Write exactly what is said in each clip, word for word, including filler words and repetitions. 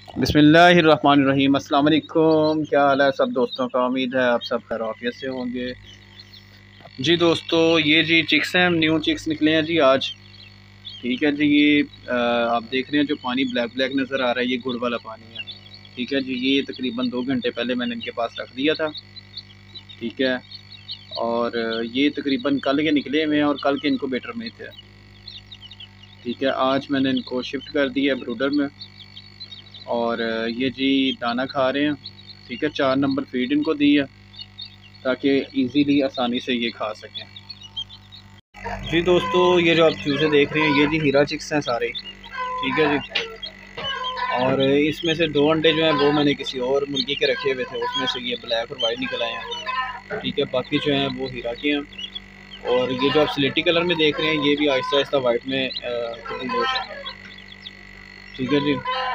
बिस्मिल्लाहिर्रहमानिर्रहीम। अस्सलाम वालेकुम। क्या हाल है सब दोस्तों का? उम्मीद है आप सब खैरियत से होंगे। जी दोस्तों, ये जी चिक्स हैं, न्यू चिक्स निकले हैं जी आज। ठीक है जी, ये आ, आप देख रहे हैं जो पानी ब्लैक ब्लैक नज़र आ रहा है, ये गुड़ वाला पानी है। ठीक है जी, ये तकरीबन दो घंटे पहले मैंने इनके पास रख दिया था। ठीक है, और ये तकरीबन कल के निकले हुए हैं और कल के इनक्यूबेटर में थे। ठीक है, आज मैंने इनको शिफ्ट कर दिया ब्रूडर में और ये जी दाना खा रहे हैं। ठीक है, चार नंबर फीड इनको दी है ताकि इजीली आसानी से ये खा सकें। जी दोस्तों, ये जो आप चूज़े देख रहे हैं ये जी हीरा चिक्स हैं सारे। ठीक है जी, और इसमें से दो अंडे जो हैं वो मैंने किसी और मुर्गी के रखे हुए थे, उसमें से ये ब्लैक और वाइट निकल आए हैं। ठीक है, बाकी जो हैं वो हीरा के हैं। और ये जो आप स्लेटी कलर में देख रहे हैं ये भी आहिस्ता आहिस्ता वाइट में तब्दील हो जाएंगे। ठीक है जी,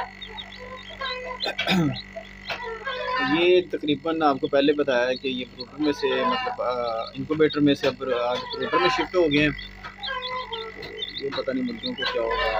ये तकरीबन आपको पहले बताया है कि ये ब्रूडर में से मतलब इनक्यूबेटर में से अब आज ब्रूडर में शिफ्ट हो गए हैं। ये पता नहीं मुर्गियों को क्या होगा।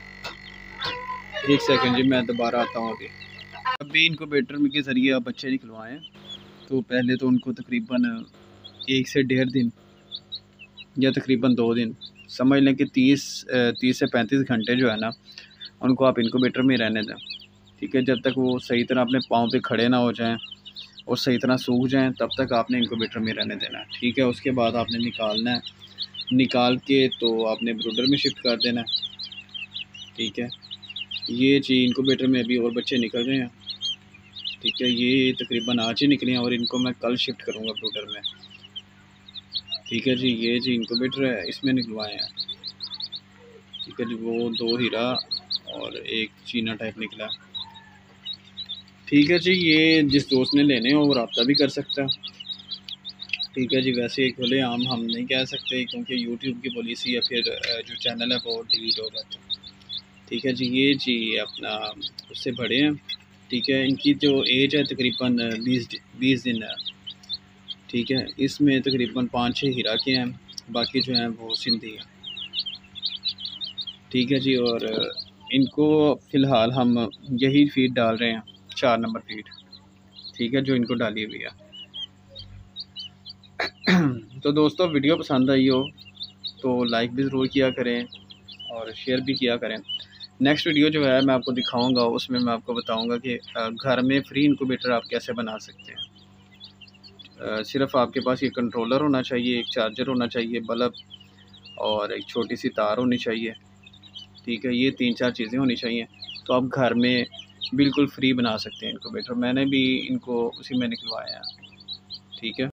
एक सेकंड जी, मैं दोबारा आता हूँ। अभी अभी इनक्यूबेटर में के ज़रिए आप बच्चे निकलवाएं तो पहले तो उनको तकरीबन एक से डेढ़ दिन या तकरीबन दो दिन समझ लें कि तीस तीस से पैंतीस घंटे जो है ना उनको आप इनक्यूबेटर में रहने दें। ठीक है, जब तक वो सही तरह अपने पाँव पे खड़े ना हो जाएं और सही तरह सूख जाएं तब तक आपने इनक्यूबेटर में रहने देना है। ठीक है, उसके बाद आपने निकालना है, निकाल के तो आपने ब्रूडर में शिफ्ट कर देना है। ठीक है, ये जी इनक्यूबेटर में अभी और बच्चे निकल रहे हैं। ठीक है, ये तकरीबन आज ही निकले हैं और इनको मैं कल शिफ्ट करूँगा ब्रूडर में। ठीक है जी, ये जी इनक्यूबेटर है, इसमें निकलवाए हैं। ठीक है जी, वो दो हीरा और एक चीना टाइप निकला। ठीक है जी, ये जिस दोस्त ने लेने हो वो रब्ता भी कर सकता है। ठीक है जी, वैसे खुले आम हम नहीं कह सकते क्योंकि यूट्यूब की पॉलिसी या फिर जो चैनल है वो डिलीट हो जाता है। ठीक है जी, ये जी अपना उससे बड़े हैं। ठीक है, इनकी जो एज है तकरीबन बीस बीस दिन है। ठीक है, इसमें तकरीबन पाँच छः हीरा के हैं, बाकी जो हैं वो सिंधी हैं। ठीक है जी, और इनको फ़िलहाल हम यही फीड डाल रहे हैं, चार नंबर फीड। ठीक है, जो इनको डाली हुई है। तो दोस्तों, वीडियो पसंद आई हो तो लाइक भी ज़रूर किया करें और शेयर भी किया करें। नेक्स्ट वीडियो जो है मैं आपको दिखाऊंगा, उसमें मैं आपको बताऊंगा कि घर में फ्री इनक्यूबेटर आप कैसे बना सकते हैं। सिर्फ आपके पास ये कंट्रोलर होना चाहिए, एक चार्जर होना चाहिए, बल्ब और एक छोटी सी तार होनी चाहिए। ठीक है, ये तीन चार चीज़ें होनी चाहिए तो आप घर में बिल्कुल फ्री बना सकते हैं इनक्यूबेटर। मैंने भी इनको उसी में निकलवाया है। ठीक है।